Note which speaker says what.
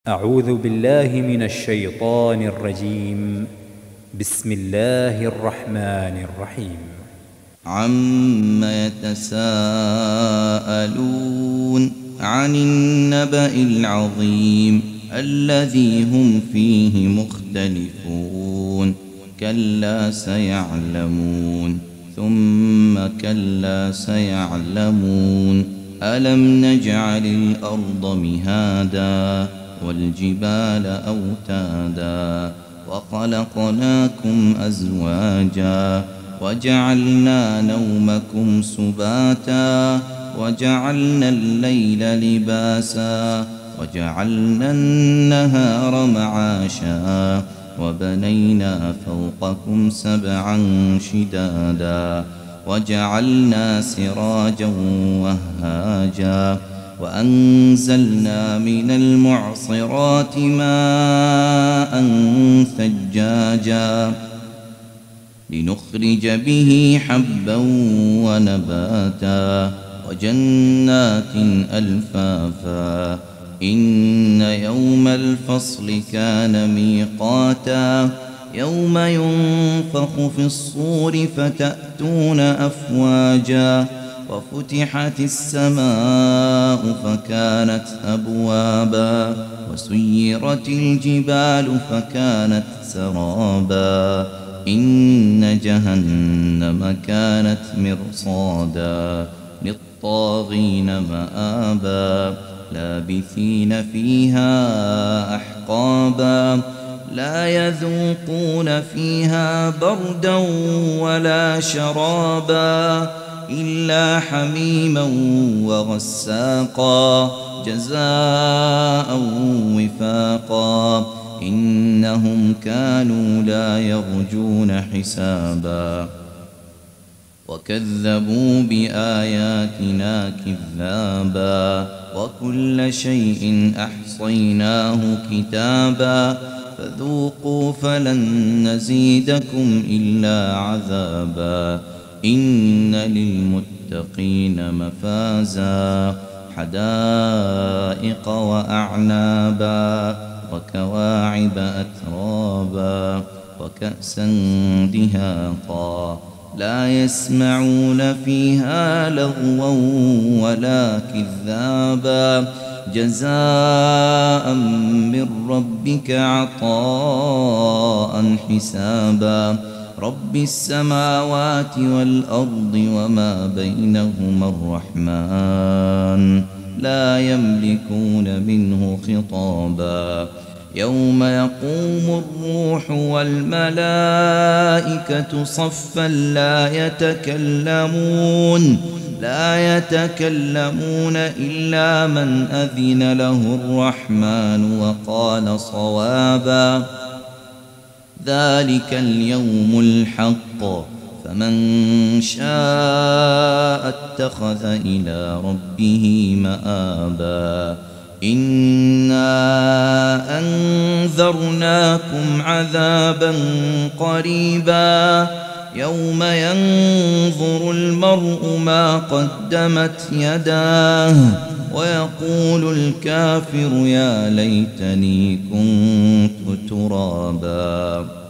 Speaker 1: أعوذ بالله من الشيطان الرجيم. بسم الله الرحمن الرحيم.
Speaker 2: عم يتساءلون عن النبأ العظيم الذي هم فيه مختلفون كلا سيعلمون ثم كلا سيعلمون ألم نجعل الأرض مهادا والجبال أوتادا وخلقناكم أزواجا وجعلنا نومكم سباتا وجعلنا الليل لباسا وجعلنا النهار معاشا وبنينا فوقكم سبعا شدادا وجعلنا سراجا وهاجا وأنزلنا من المعصرات ماء ثجاجا لنخرج به حبا ونباتا وجنات ألفافا إن يوم الفصل كان ميقاتا يوم ينفخ في الصور فتأتون أفواجا وفتحت السماء فكانت أبوابا وسيرت الجبال فكانت سرابا إن جهنم كانت مرصادا للطاغين مآبا لابثين فيها أحقابا لا يذوقون فيها بردا ولا شرابا إلا حميما وغساقا جزاء وفاقا إنهم كانوا لا يرجون حسابا وكذبوا بآياتنا كذابا وكل شيء أحصيناه كتابا فذوقوا فلن نزيدكم إلا عذابا إن للمتقين مفازا حدائق وأعنابا وكواعب أترابا وكأسا دهاقا لا يسمعون فيها لغوا ولا كذابا جزاء من ربك عطاء حسابا رب السماوات والأرض وما بينهما الرحمن لا يملكون منه خطابا يوم يقوم الروح والملائكة صفا لا يتكلمون إلا من أذن له الرحمن وقال صوابا ذلك اليوم الحق فمن شاء اتخذ إلى ربه مآبا إنا أنذرناكم عذابا قريبا يوم ينظر المرء ما قدمت يداه ويقول الكافر يا ليتني كنت ترابا.